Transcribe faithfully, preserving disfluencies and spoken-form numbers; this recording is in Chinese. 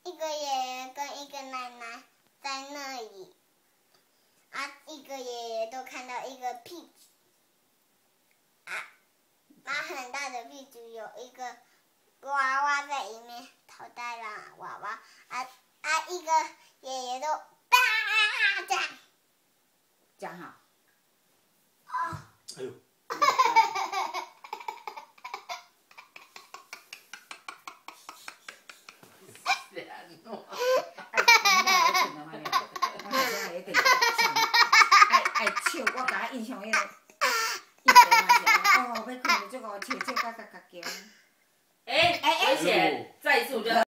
一个爷爷跟一个奶奶在那里，啊，一个爷爷都看到一个屁股，啊，啊很大的屁股有一个娃娃在里面，头戴了娃娃，啊啊一个爷爷都叭这样， 这样哈。 哦。 哎呦。 爱笑，我甲印象迄个，印象嘛是哦，要困就这个笑笑甲甲甲叫。 哎，危险！再一次我就。